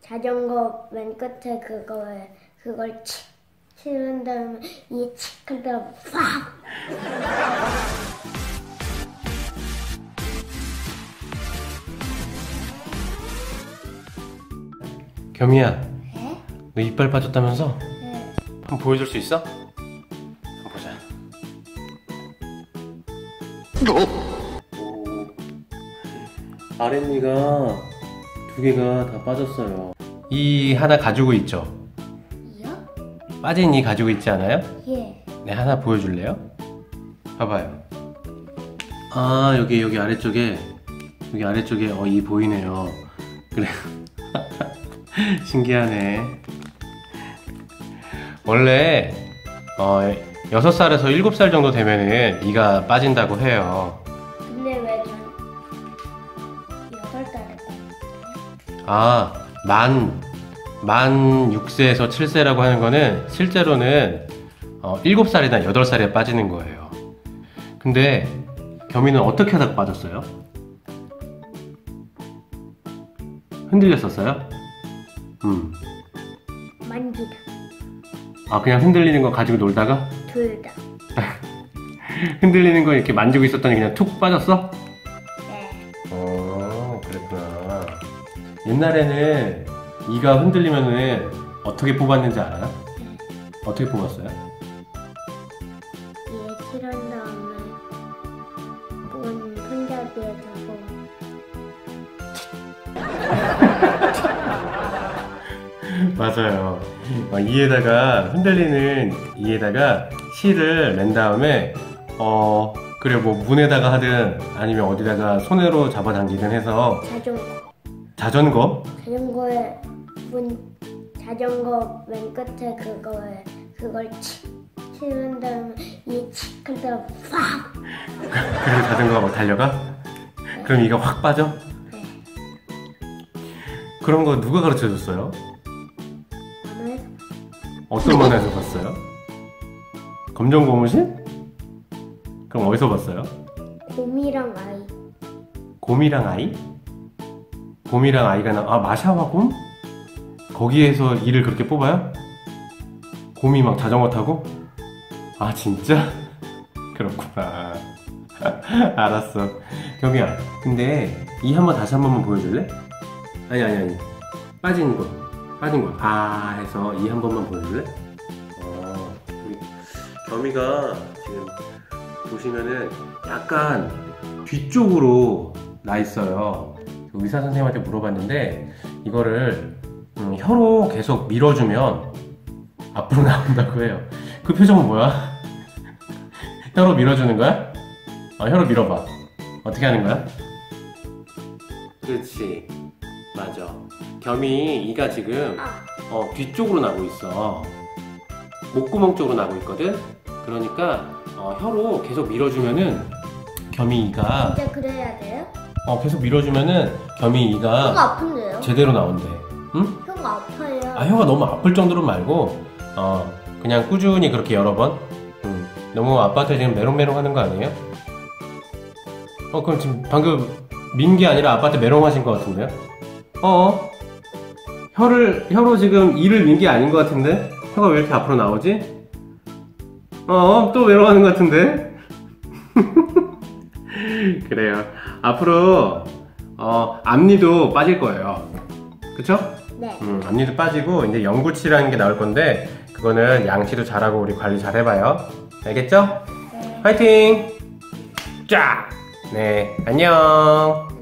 자전거 맨 끝에 그걸 치는 다음에 이게 칙 하다가 팍! 겸이야, 네? 너 이빨 빠졌다면서? 네. 한번 보여줄 수 있어? 한번 보자. 오, 아랫니가 2개가 다 빠졌어요. 이 하나 가지고 있죠? 이요? 빠진 이 가지고 있지 않아요? 예. 네, 하나 보여줄래요? 봐봐요. 아, 여기 아래쪽에 이 보이네요. 그래. 신기하네. 원래 6살에서 7살 정도 되면은 이가 빠진다고 해요. 근데 왜 전 8달에 아, 만 6세에서 7세라고 하는 거는 실제로는 7살이나 8살에 빠지는 거예요. 근데 겸이는 어떻게 하다가 빠졌어요? 흔들렸었어요? 만지다. 아, 그냥 흔들리는 거 가지고 놀다가? 둘 다. 흔들리는 거 이렇게 만지고 있었더니 그냥 툭 빠졌어? 네. 그랬구나. 옛날에는 이가 흔들리면은 어떻게 뽑았는지 알아요? 어떻게 뽑았어요? 얘 칠한 다음에 본 손잡이에 두고 맞아요. 이에다가 흔들리는 이에다가 실을 맨 다음에 그래 뭐 문에다가 하든 아니면 어디다가 손으로 잡아당기든 해서 자전거? 자전거 맨 끝에 그걸 치는 다음에 이게 칙 하다가 팍! 그리고 자전거가 막 달려가? 네. 그럼 이가 확 빠져? 네. 그런 거 누가 가르쳐 줬어요? 만화에서 어떤 만화에서 봤어요? 검정 고무신? 그럼 어디서 봤어요? 곰이랑 아이. 곰이랑 아이? 곰이랑 아이가 마샤와 곰? 거기에서 이를 그렇게 뽑아요? 곰이 막 자전거 타고? 아, 진짜? 그렇구나. 알았어. 경이야, 근데 이 다시 한 번만 보여줄래? 아니. 빠진 거. 아 해서 이 한 번만 보여줄래? 우리 겸이가 지금 보시면은 약간 뒤쪽으로 나 있어요. 의사 선생님한테 물어봤는데 이거를 혀로 계속 밀어주면 앞으로 나온다고 해요. 그 표정은 뭐야? 혀로 밀어주는 거야? 혀로 밀어봐. 어떻게 하는 거야? 그렇지, 맞아. 겸이 이가 지금 뒤쪽으로 나고 있어. 목구멍 쪽으로 나고 있거든. 그러니까 혀로 계속 밀어주면은 겸이 이가 진짜 그래야 돼요? 계속 밀어주면은 겸이 이가 혀가 아픈데요? 제대로 나온대. 응? 혀가 아파요. 혀가 너무 아플 정도로 말고 그냥 꾸준히 그렇게 여러 번. 너무 아빠한테 지금 메롱메롱 하는 거 아니에요? 그럼 지금 방금 민 게 아니라 아빠한테 메롱 하신 것 같은데요? 혀로 지금 이를 민 게 아닌 것 같은데? 혀가 왜 이렇게 앞으로 나오지? 또 메롱 하는 것 같은데? 그래요. 앞으로 앞니도 빠질 거예요. 그쵸? 네. 앞니도 빠지고 이제 영구치라는 게 나올 건데 그거는 양치도 잘하고 우리 관리 잘 해봐요. 알겠죠? 네. 화이팅! 쫙! 네, 안녕!